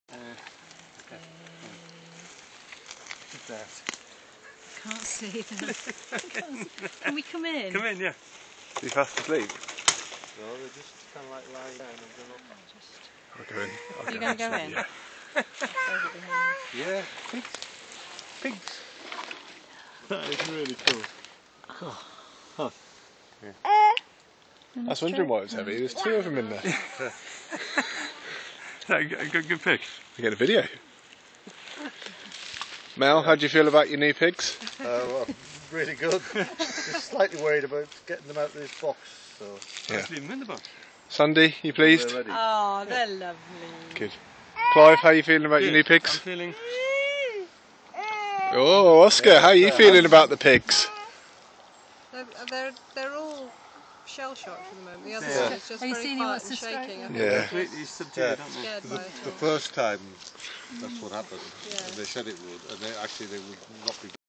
Okay. What's that? Can't see them. Can we come in? Come in, yeah. Are you fast asleep? No, they're just kind of like lying down and they're not. I'll go in. Are you going to go in? Yeah. Yeah, pigs. Pigs. That is really cool. Huh. Yeah. I was wondering why it was heavy. There's two of them in there. Is that a good pig? We get a video. Mel, how do you feel about your new pigs? Well, really good. Just slightly worried about getting them out of this box. So. Yeah. Let's leave them in the box. Sandy, you pleased? They're ready. Oh, they're lovely. Good. Clive, how are you feeling about your new pigs? I'm feeling... Oh, Oscar, how are you feeling about the pigs? They're all shell shocked for the moment. The other Yeah. one is just Have you very seen quiet who and wants to shaking. I stroke think Yeah. they're completely subdued, Yeah. aren't they? scared by it The all. first time, that's what happened. Yeah. And they said it would, and they would not be